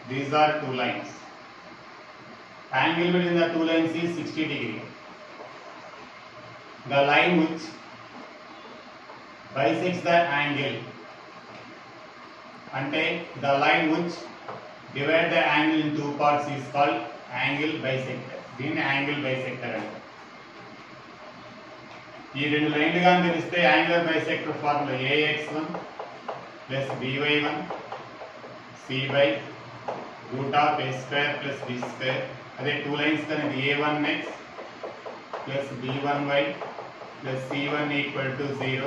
These are two lines. Angle between the two lines is 60 degree. The line which bisects the angle, ante the line which divide the angle in two parts is called angle bisector. దీన్ని angle bisector అంటారు. ఈ రెండు లైన్లు గాని తెలిస్తే angular bisector formula ax1 plus by1 c by root of a square plus b square. అదే two lines కానీ ఇది a1x plus b1y plus c1 equal to 0,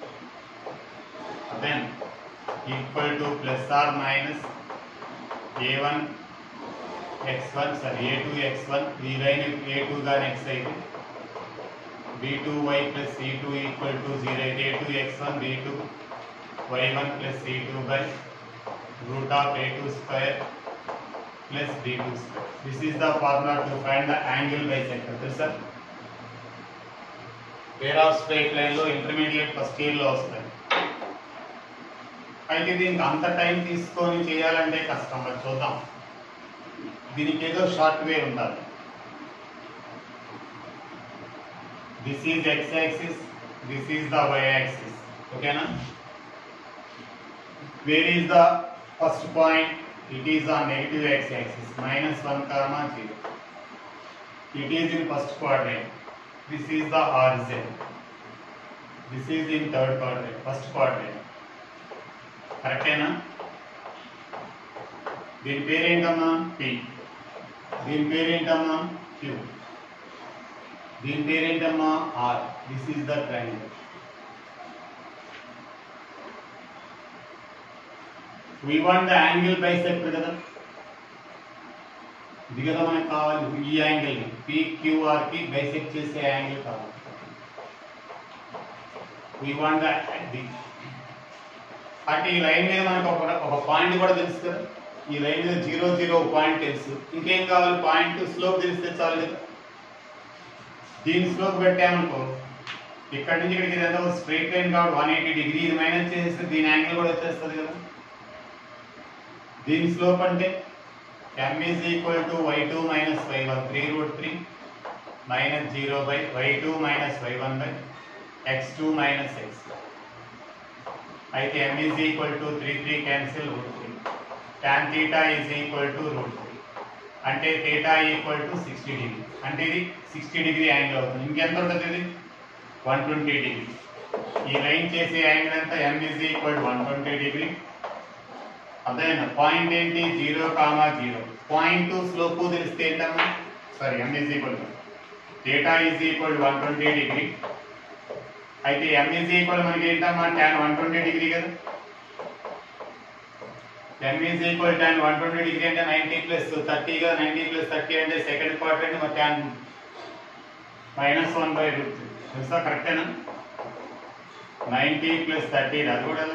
then equal to plus or minus a1 x1 sorry a2 x1 ఈ line a2 గాని x అయితే b2y plus c2 equal to 0 a2 x1 b2 y1 plus c2 by root of a2 square plus b2 square. This is the formula to find the angle bisector. తెలుసా? pair of straight line లో intermediate first year లో వస్తాయి. అయితే దీనికి అంత time తీసుకొని చేయాలంటే కష్టం. మరి చూద్దాం. దీనికి ఏదో షార్ట్ వే ఉండాలి. This is x axis, this is the y axis. Okay na? Where is the first point? It is on negative x axis, minus 1 comma 0. It is in first quadrant. This is the origin. This is in third quadrant, first quadrant. Correct na? దీని పేరు ఏంటమ్మా? P. దీని పేరు ఏంటమ్మా? Q. దీని పేరు ఏంటమ్మా? R. This is the triangle. We want the angle bisector కదా. ఇది కదా మనకు కావాలి. ఈ యాంగిల్ ని PQR కి బైసెక్ట్ చేసే యాంగిల్ కావాలి. We want the అంటే ఈ లైన్ మీద మనకు ఒక పాయింట్ కూడా తెలుసు కదా. ఈ లైన్ మీద 0 0 పాయింట్ తెలుసు. ఇంకేం కావాలి? పాయింట్ స్లోప్ తెలిస్తే చాలు కదా. దీని స్లోప్ పెట్టామనుకో ఇక్కడ నుంచి ఇక్కడికి ఏదో స్ట్రైట్ లైన్ కాబట్టి 180 డిగ్రీ ఇది మైనస్ చేస్తే దీని యాంగిల్ కూడా వచ్చేస్తుంది కదా. దీని స్లోప్ అంటే m is equal to y2 minus y1 3√3 minus 0 by y2 minus y1 by x2 minus x. అయితే m is equal to 3 cancel √3. tan theta is equal to √3. అంటే theta equal to 60 డిగ్రీ. అంటే ఇది 60 degree angle అవుతుంది. ఇంకెంత ఉంటుంది ఇది? 120 degree. ఈ line చేసే యాంగిల్ అంతా m is equal to 120 degree. అదేనా పాయింట్ ఏంటి? 0, 0. పాయింట్ స్లోప్ తెలిస్తే ఏంటమ్మా? Sorry m is equal to theta is equal to 120 degree. అయితే m is equal మనకి ఏంటమ్మా? tan 120 డిగ్రీ కదా. m is equal tan 120 degree అంటే 90 plus 30 కదా. 90 plus 30 అంటే సెకండ్ క్వాడ్రంట్ మరి tan -1/√3 తెలుసా? కరెక్టేనా? 90 plus 30 అది కూడా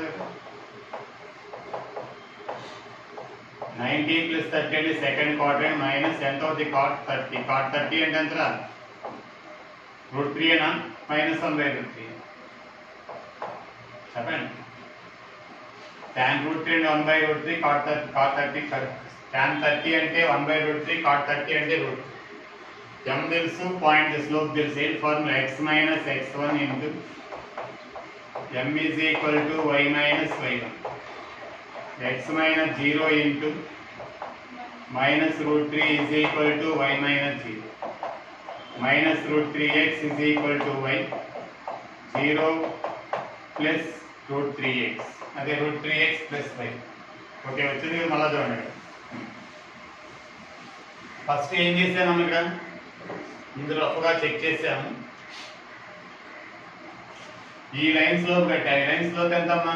90 plus 30 అంటే సెకండ్ క్వాడ్రంట్ మైనస్ ఎంత అవుతుంది? cot 30. cot 30 అంటే ఎంత? √3 ఏనా? -1/√3 చెప్పండి. tan √3 అంటే 1/√3 cot 30 tan 30 అంటే 1/√3 cot 30 అంటే √3. m తెలుసు, పాయింట్ స్లోప్ తెలుసు. ఏంటి formula? x minus x1 into m is equal to y minus y1. x minus 0 into minus √3 is equal to y minus 0. Minus √3x is equal to y. 0 plus √3x. అదే √3x plus y. Okay వచ్చింది కదా. మళ్ళా చూడండి. First ఏం చేశాను ఇక్కడ? ఇందులో రఫ్గా చెక్ చేసాము. ఈ లైన్ స్లోప్ కట్టాము. ఈ లైన్ స్లోప్ ఎంతమ్మా?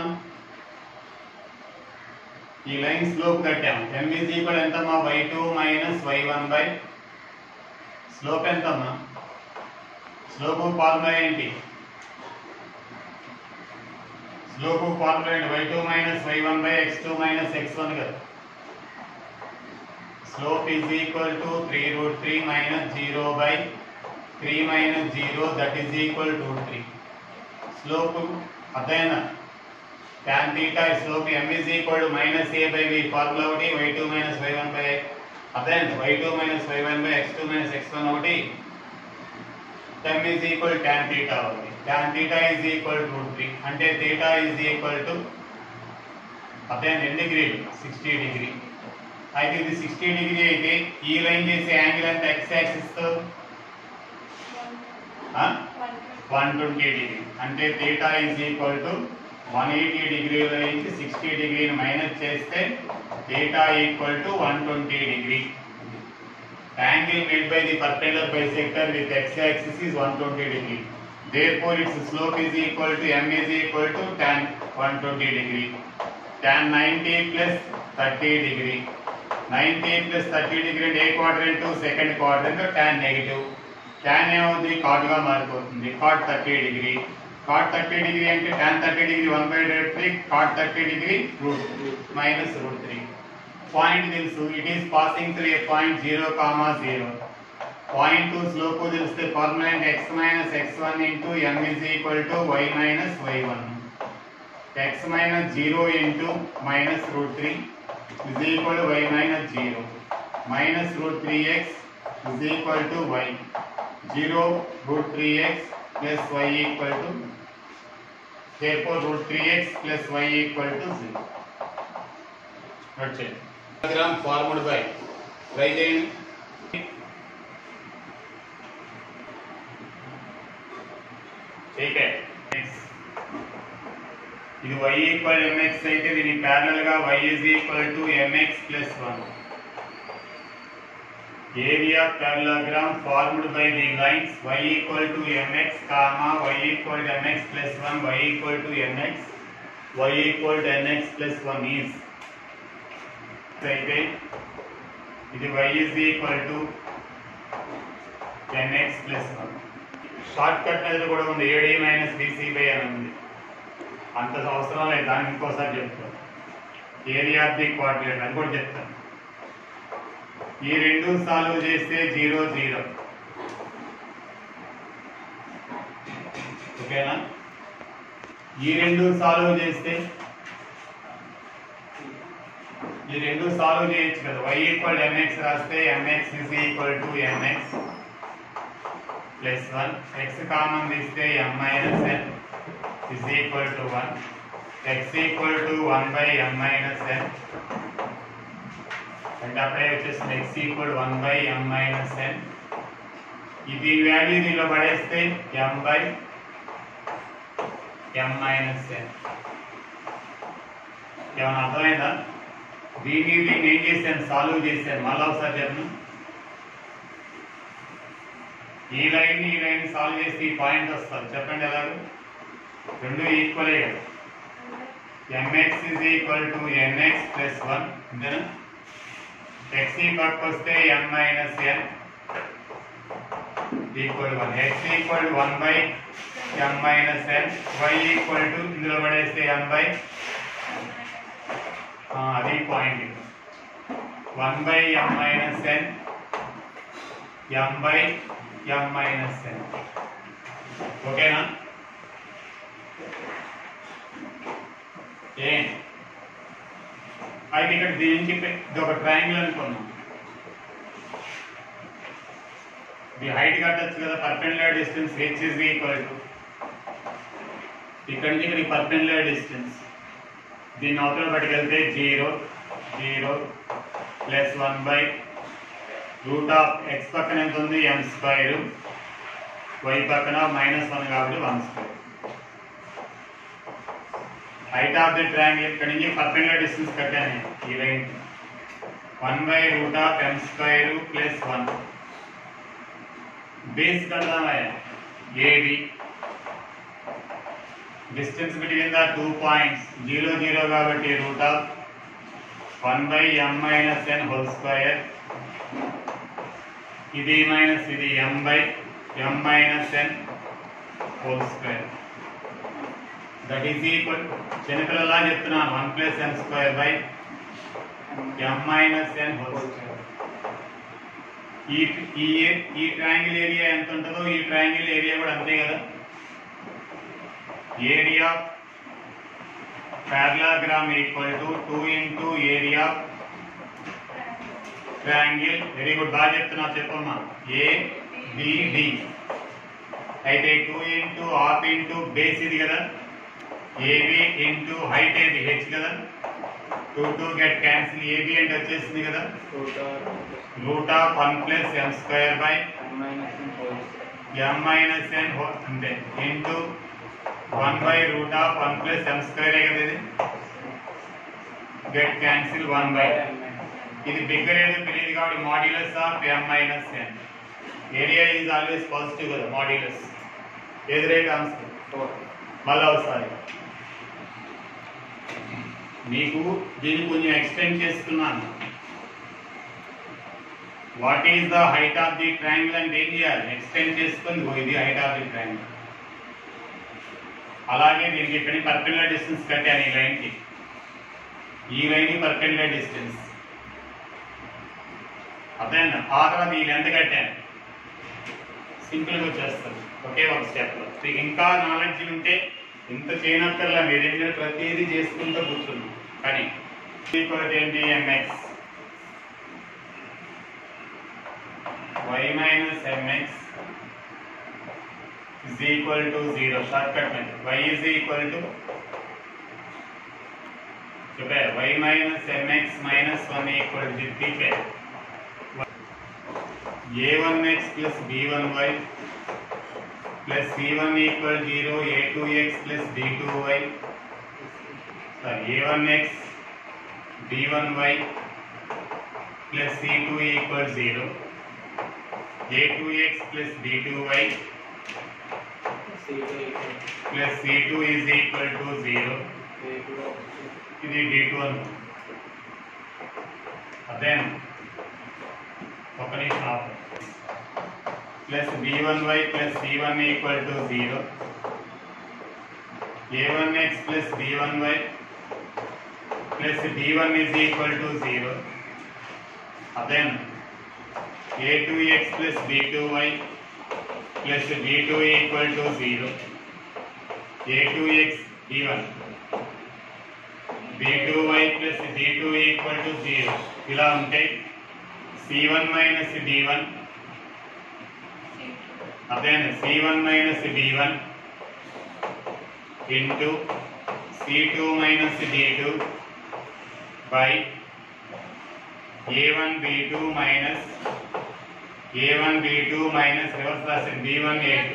ఈ లైన్ స్లోప్ కట్టాము. m is equal ఎంతమ్మా? y2 minus y1 by slope ఎంతమ్మా? స్లోప్ ఫార్ములా ఏంటి? స్లోప్ ఫార్ములా ఏంటి? y2 minus y1 by x2 minus x1 కదా. Slope is equal to 3√3 minus 0 by 3 minus 0 that is equal to 3. Slope అదేనా tan theta slope m is equal to minus a by b formula ఒకటి y2 minus y1 by అదే y2 minus y1 by x2 minus x1 ఒకటి m is equal to tan theta ఒకటి tan theta is equal to √3 అంటే theta is equal to అదే ఎన్ని degree 60 degree అయితే ఇది 60 degree అయితే ఈ లైన్ చేసే యాంగిల్ ఎంత x యాక్సిస్ తో 120 డిగ్రీ అంటే theta is equal to 180 డిగ్రీల నుంచి 60 డిగ్రీని మైనస్ చేస్తే theta equal to 120 degree. Angle made by the perpendicular bisector with x-axis is 120 degree. Therefore, its slope is equal to m is equal to tan 120 degree. Tan 90 plus 30 degree. 90 plus 30 degree అంటే ఏ quadrant second quadrant tan negative. tan ఏమవుతుంది cot గా మారిపోతుంది cot 30 degree. cot 30 degree అంటే tan 30 degree 1/√3 cot 30 degree minus √3. Point తెలుసు it is passing through a point 0, 0. Point 2 slope తెలిస్తే permanent x minus x1 into m is equal to y minus y1. x minus 0 into minus √3 is equal to y minus 0. Minus √3x is equal to y. 0 √3x plus y equal to, therefore √3x plus y equal to 0. That's it. Diagram formed by right hand ठीक है ఇది y equal mx అయితే దీని parallel గా y is equal to mx plus 1. Area parallelogram formed by the lines y equal to mx, y equal to mx plus 1, y equal to nx, y equal to nx plus 1 is అయితే ఇది y is equal to nx plus 1. Shortcut అనేది కూడా ఉంది AD minus BC by అని ఉంది అంత అవసరం లేదు దాన్ని ఇంకోసారి చెప్తాను ఏరియా ఆఫ్ ది క్వాడ్రిలేటర్ అది కూడా చెప్తాను ఈ రెండు సాల్వ్ చేస్తే 0 0 ఓకేనా ఈ రెండు సాల్వ్ చేస్తే ఈ రెండు సాల్వ్ చేయొచ్చు కదా y ఈక్వల్ mx రాస్తే mx is equal to mx plus 1 x common తీస్తే m minus n is equal to 1 x equal to 1 by m minus n అంటే అప్పుడే వచ్చేసింది x equal to 1 by m minus n ఇది value దీనిలో పడేస్తే m by m minus n ఏమన్నా అర్థమైందా దీన్ని ఏం చేశాను సాల్వ్ చేశాను మళ్ళీ ఒకసారి చెప్పను ఈ లైన్ సాల్వ్ చేస్తే ఈ పాయింట్ వస్తుంది చెప్పండి ఎలాగో రెండు ఈక్వలే కదా mx is equal to nx plus 1 అంతేనా x ఈ పక్కకు వస్తే m minus n equal 1 x equal to 1 by m minus n y equal to ఇందులో పడేస్తే m by అది point 1 by m minus n m by m minus n ఓకేనా అయితే ఇక్కడ దీని చెప్పి ఇది ఒక ట్రయాంగిల్ అనుకున్నాం ఇది హైట్ కట్టచ్చు కదా perpendicular distance h is equal to ఇక్కడ నుంచి ఇక్కడికి పర్పెండిక్యులర్ డిస్టెన్స్ దీన్ని అవతల పట్టుకెళ్తే 0 0 plus 1 by root of x పక్కన ఎంత ఉంది m స్క్వేర్ y పక్కన -1 కాబట్టి 1 square height of the triangle ఇక్కడ నుంచి perpendicular distance కట్టాను ఈ line 1 by root of m square plus 1 base కడదామా AB distance between the 2 points 0 0 కాబట్టి root of 1 by m minus n whole square ఇది minus ఇది m by m minus n whole square that is equal చిన్నపిల్లలా చెప్తున్నాను 1 plus m square by m minus n whole square ఈ triangle area ఎంత ఉంటుందో ఈ triangle area కూడా అంతే కదా area parallelogram equal to 2 into area triangle. Very good, బాగా చెప్తున్నా, చెప్పమ్మా. ABD అయితే 2 into half into base ఇది కదా, AB into height ఏది h కదా, 2 get cancel, AB అంటే వచ్చేసింది కదా, root of 1 plus m square by m minus n అంతే into 1 by root of 1 plus m square కదా, ఇది get cancel 1 by, ఇది బిగ్గర్ ఏదో తెలియదు కాబట్టి modulus of m minus n. Area is always positive కదా, మాడ్యులస్ ఏది రైట్ ఆన్సర్. మళ్ళీ ఒకసారి మీకు దీన్ని కొంచెం ఎక్స్టెండ్ చేస్తున్నాను. What is the height of the triangle అంటే ఏం చేయాలి, ఎక్స్టెండ్ చేసుకొని ఇది హైట్ ఆఫ్ ది ట్రయాంగిల్. అలాగే దీనికి ఇక్కడ పర్పెండిక్యులర్ డిస్టెన్స్ కట్టాను, ఈ లైన్కి ఈ లైన్ పర్పెండిక్యులర్ డిస్టెన్స్ అర్థమైందా. ఆ తర్వాత ఈ లెంత్ కట్టాను, సింపుల్గా వచ్చేస్తుంది ఒకే ఒక స్టెప్లో. మీకు ఇంకా నాలెడ్జ్ ఉంటే ఇంత చేయనక్కర్లా, మీరు ఏం ప్రతిదీ చేసుకుంటూ కూర్చున్నాం. కానీ ఏంటి, mx y minus mx is equal to 0. Shortcut method. y is equal to y minus mx minus 1 equal to a1x plus b1y plus c1 equal 0, a2x plus b2y, a1x b1y plus c2 equal 0, a2x plus b2y plus c2 is equal to 0. ఇది d2 అదే ఒక నిమిషం plus b1y plus c1 equal to 0, a1x plus b1y plus b1 is equal to 0, then a2x plus b2y plus b2 equal to 0, a2x b1 b2y plus b2 equal to 0. ఇలా ఉంటాయి. c1 minus d1 then c1 minus d1 into c2 minus d2 by a1 b2 minus reverse class b1 a2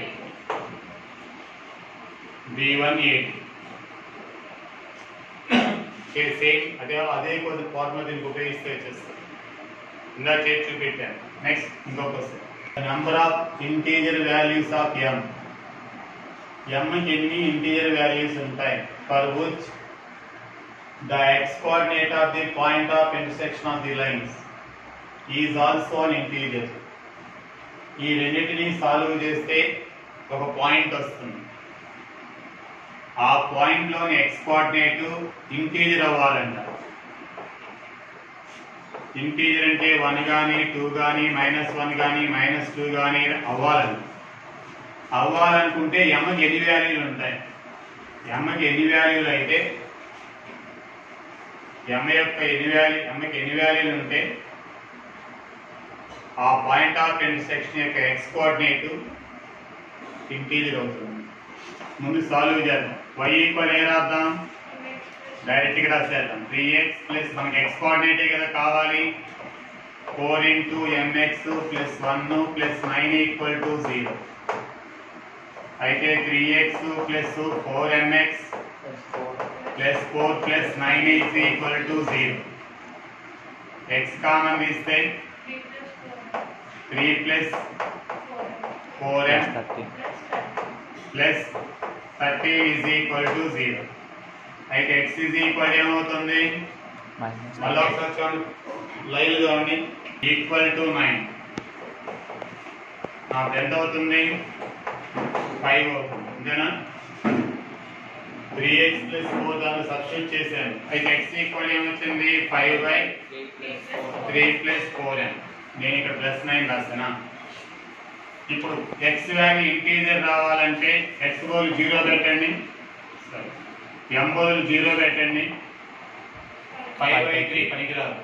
సేమ్ అదే కొద్ది formula దీనికి ఉపయోగిస్తే వచ్చేస్తుంది. ఇందా చేసి చూపెట్టాను. నెక్స్ట్ ఇంకో question, number of integer values of m. m కి ఎన్ని ఇంటీజర్ వాల్యూస్ ఉంటాయి, for which the x coordinate of the point of intersection of the lines is also an integer. ఈ రెండింటిని సాల్వ్ చేస్తే ఒక పాయింట్ వస్తుంది. ఆ పాయింట్ లోని x కోఆర్డినేట్ ఇంటీజర్ అవ్వాలంట. ఇంటీజర్ అంటే 1 కానీ 2 కానీ -1 కానీ -2 కానీ అవ్వాలనుకుంటే mకి ఎన్ని వాల్యూలు ఉంటాయి, mకి ఎన్ని వాల్యూలు అయితే mకి ఎన్ని వాల్యూలు ఉంటే ఆ పాయింట్ ఆఫ్ ఇంటర్సెక్షన్ యొక్క x కోఆర్డినేట్ ఇంటీజర్ అవుతుంది. ముందు సాల్వ్ చేద్దాం. y ఈక్వల్ ఏ రాద్దాం, డైరెక్ట్ గా రాసేద్దాం. 3x ప్లస్ మనకి x కోఆర్డినేటే కదా కావాలి, 4 into mx plus 1 plus 9 equal to 0. అయితే 3x plus 4mx plus 4 plus 9 is equal to 0. x common తీస్తే 3 plus 4m plus 30 is equal to 0. అయితే x is equal ఏమవుతుంది, మళ్ళీ ఒకసారి చూడండి లైన్ చూడండి, ఈక్వల్ టు 9. నాకు ఎంత అవుతుంది, 5 అవుతుంది. అంతేనా, 3x plus 4 దాన్ని సబ్స్టిట్యూట్ చేశాను. అయితే x ఈక్వల్ ఏమొచ్చింది, 5/3 plus 4m. నేను ఇక్కడ +9 రాస్తానా. ఇప్పుడు x వాల్యూ ఇంటీజర్ రావాలంటే x వాల్యూ 0 పెట్టండి. సరే, m బదులు 0 పెట్టండి, 5/3 పనికిరాదు.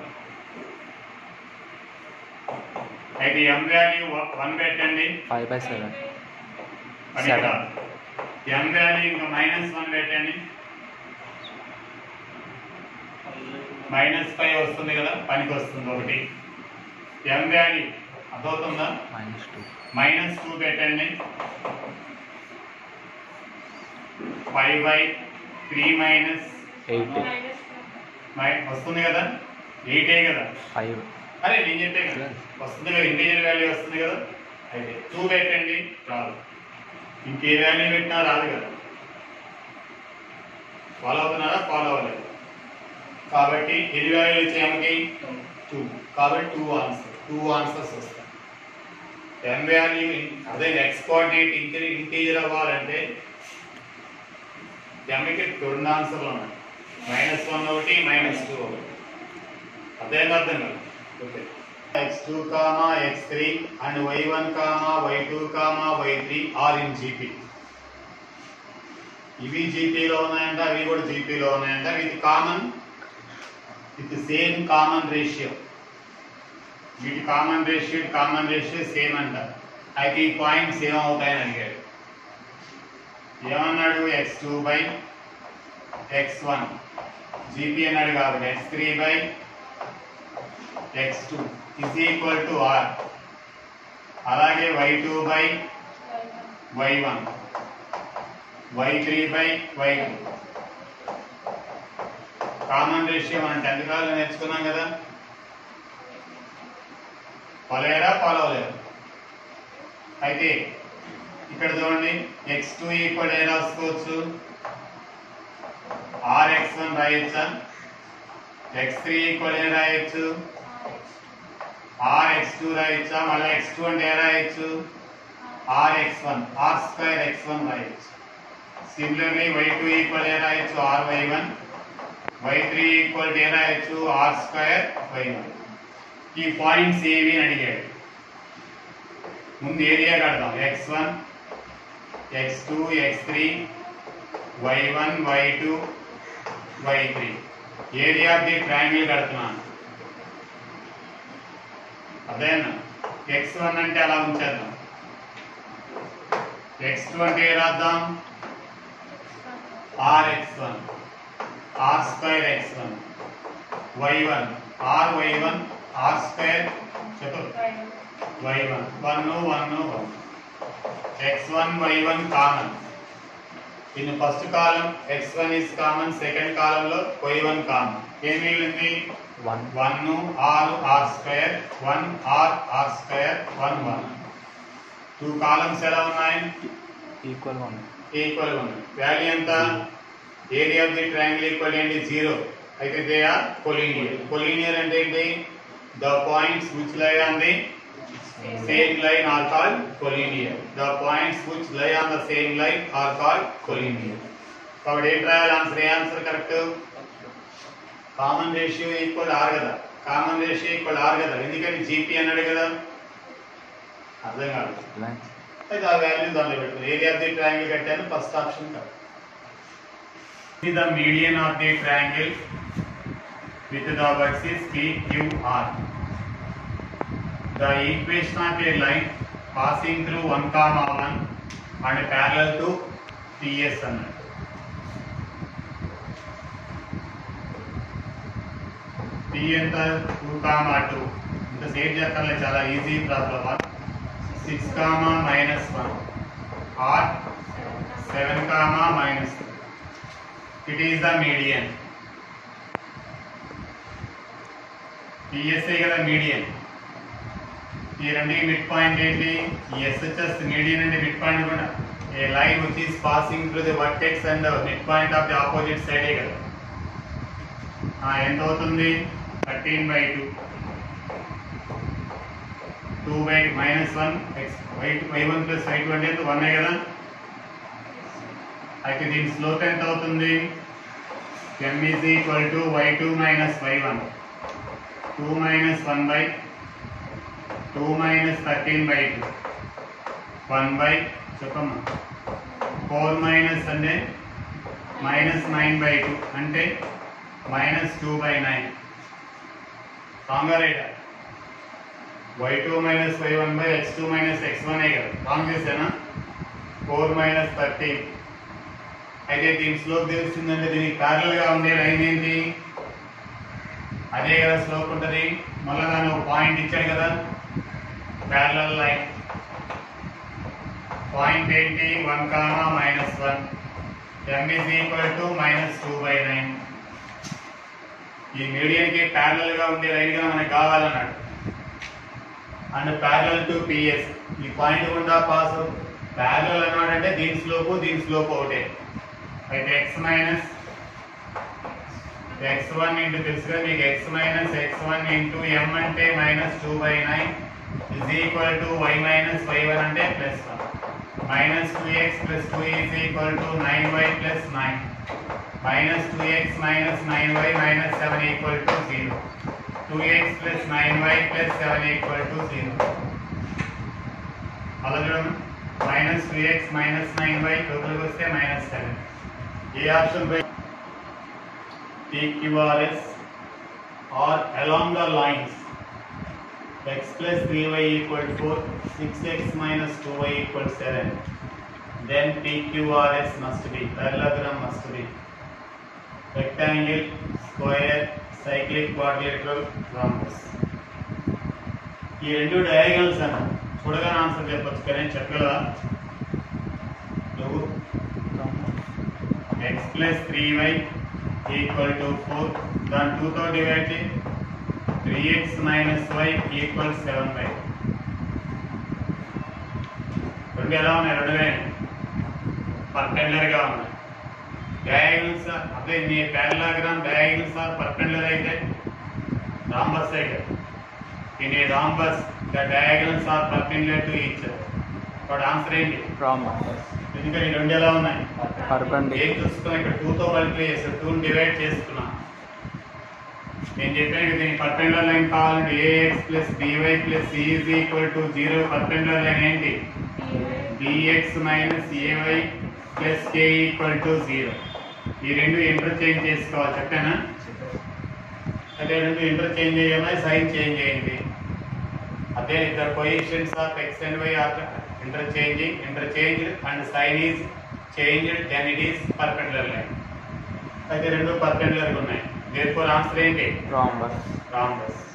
అయితే m వాల్యూ 1 పెట్టండి, 5/7 పనికిరాదు. m వాల్యూ ఇంకా -1 పెట్టండి, -5 వస్తుంది కదా, పనికి వస్తుంది ఒకటి. m వాల్యూ అర్థమవుతుందా? -2 పెట్టండి, 5/3 -8 వస్తుంది కదా, 8 కదా. అరే నేను చెప్పే కదా వస్తుంది కదా, ఇంటీజర్ వాల్యూ వస్తుంది కదా. అయితే 2 పెట్టండి, రాదు. ఇంకే వాల్యూ పెట్టినా రాదు కదా. ఫాలో అవుతున్నారా? ఫాలో అవ్వలేదు. కాబట్టి ఎన్ని వాల్యూలు వచ్చాయి? 2. కాబట్టి 2 ఆన్సర్స్ వస్తాయి. m వాల్యూ అదే x కోఆర్డినేట్ ఇంటీజర్ అవ్వాలంటే m కి 2 ఆన్సర్లు ఉన్నాయి, -1 ఒకటి, -2 ఒకటి. అర్థం కాదు. Okay, x2, x3 and y1, y2, y3 are in GP. ఇవి జీపీలో ఉన్నాయంట, అవి కూడా జీపీలో ఉన్నాయంట. With same common ratio. వీటి కామన్ రేషియో సేమ్ అంట. అయితే ఈ పాయింట్స్ ఏమవుతాయని అడిగాడు. ఏమన్నాడు? x2/x1 జీపీ అన్నాడు కాబట్టి x3/x2 is equal to r. అలాగే y2/y1 y3/y2 కామన్ రేషియో మనం 10th క్లాస్ లో నేర్చుకున్నాం కదా. ఫాలో అవ్వలేరు. అయితే ఇక్కడ చూడండి, x2 ఈక్వల్ ఏ రాసుకోవచ్చు, rx1 రాయొచ్చా, x3 ఈక్వల్ ఏ రాయొచ్చు, rx2 రాయొచ్చా, మళ్ళీ x2 అంటే ఏ రాయొచ్చు, rx1 r2x1 రాయొచ్చు. సిమిలర్లీ y2 ఈక్వల్ ఏ రాయొచ్చు, ry1, y3 ఈక్వల్ ఏ రాయొచ్చు, r2y1. ఈ పాయింట్స్ ఏవి అని అడిగాడు. ముందు ఏరియా కడదాం, x1, x2, x3, y1, y2, y3. Area of the triangle కడుతున్నాను. అదేనా? x1 అంటే అలా ఉంచేద్దాం, x2 అంటే ఏ రాద్దాం, rx1 r2x1, y1 ry1 r2 చెప్పు y1 1 1 1. x1 y1 common. In first కాలం x1 ఇస్ కామన్, సెకండ్ కాలంలో y1 కామన్. ఏం మిగిలింది? 1 r r2 1 r r2 1 1. 2 columns ఎలా ఉన్నాయి? ఈక్వల్ ఉన్నాయి. వాల్యూ ఎంత? Area of the triangle equal ఏంటి? 0. అయితే దే ఆర్ కొలీనియర్. కొలీనియర్ అంటే ఏంటి? The points which lie on the same line are called collinear. The points which lie on the same line are called collinear. కాబట్టి ఏం రాయాలి? Answer correct. Common ratio equal r కదా, ఎందుకని GP అన్నాడు కదా. అర్థం కాదు. అయితే ఆ వాల్యూ దాంట్లో పెట్టారు. ఏరియా ఆఫ్ ది ట్రయాంగిల్ కట్టాను, first option correct. The median of the triangle with the vertices P, Q, R. The equation of a line passing through 1, 1 and parallel to PS అన్నాడు. P ఎంత? 2, 2. ఇంత save చేస్తానులే, చాలా easy problem. 6, -1 or 7, -3. It is the median. PSA కదా median. ఈ రెండింటి mid point ఏంటి? SHS median అంటే మిడ్ పాయింట్ కూడా. A line which is passing through the vertex and mid point of the opposite సైడే కదా. ఎంత అవుతుంది? 13/2. 2/-1 y1 + y2 అంటే 1 కదా. అయితే దీని స్లోప్ ఎంత అవుతుంది? m is equal to y2 - y1. 2 - 1/2 - 13/2 1/, చెప్పమ్మా, 4 - అంటే -9/2 అంటే -2/9. రాంగా రైటా? y2 - y1/x2 - x1 కదా. రాంగ్ చేశానా? 4 - 13. అయితే దీని స్లోప్ తెలుస్తుందంటే దీనికి ప్యారలల్ గా ఉండే లైన్ ఏంటి? అదే కదా స్లోప్ ఉంటుంది. మళ్ళీ దాన్ని ఒక పాయింట్ ఇచ్చాడు కదా, ప్యారలల్ లైన్. పాయింట్ ఏంటి? 1, -1. m is equal to -2/9. ఈ మీడియన్ కి ప్యారలల్ గా ఉండే లైన్ గా మనకు కావాలన్నాడు. అండ్ ప్యారలల్ టు PS, ఈ పాయింట్ గుండా పాస్. ప్యారలల్ అన్నాడంటే దీని స్లోపు ఒకటే. అయితే x1 ఇంటూ తెలుసుగా మీకు, x - x1 ఇంటూ m అంటే -2/9 is equal to y - y1 అంటే +1. -2x + 2 is equal to 9y + 9. -2x - 9y - 7 equal to 0. 2x + 9y + 7 equal to 0. అలా చూడండి, -2x - 9y టోటల్గా వస్తే -7. ఏ ఆప్షన్ పై? PQRS or along the lines x plus 3y equal 4, 6x minus 2y equal 7, then PQRS must be, parallelogram must be rectangle, square, cyclic, quadrilateral, rhombus. ఈ రెండు diagonals అన్న చూడగానే ఆన్సర్ చెప్పొచ్చు, కానీ చెప్పగలరా? x plus 3y equal to 4, దాని 2 తో divide చేయి. 3x minus y equal 7y. రెండు ఎలా ఉన్నాయి? రెండు పర్పెండిక్యులర్ గా ఉన్నాయి. డయాగనల్స్ అదే మీ పారలెలోగ్రామ్ డయాగనల్స్ ఆర్ పర్పెండిక్యులర్ అయితే రాంబస్ అయితే in a rhombus the diagonals are perpendicular to each other. వాడు ఆన్సర్ ఏంటి? రాంబస్. ఎందుకంటే ఈ రెండు ఎలా ఉన్నాయి? పర్పెండిక్యులర్. ఏం చూసుకున్నా ఇక్కడ 2 తో మల్టిప్లై చేస్తాం, 2 డివైడ్ చేసుకున్నాం. నేను చెప్పాను కదా, దీనికి పర్పెండిక్యులర్ లైన్ కావాలంటే ax + by + c is equal to 0. Perpendicular line ఏంటి? bx - ay + k equal to 0. ఈ రెండు ఇంటర్చేంజ్ చేసుకోవాలి, చెప్పానా? అదే రెండు ఇంటర్చేంజ్ చేయమని సైన్ చేంజ్ చేయండి. అదే ఇద్దరు coefficients of x and y are interchanged and sign is changed, then it is perpendicular line. అయితే రెండు పర్పెండిక్యులర్ గా ఉన్నాయి. therefore ఆన్సర్ ఏంటి? రాంబస్.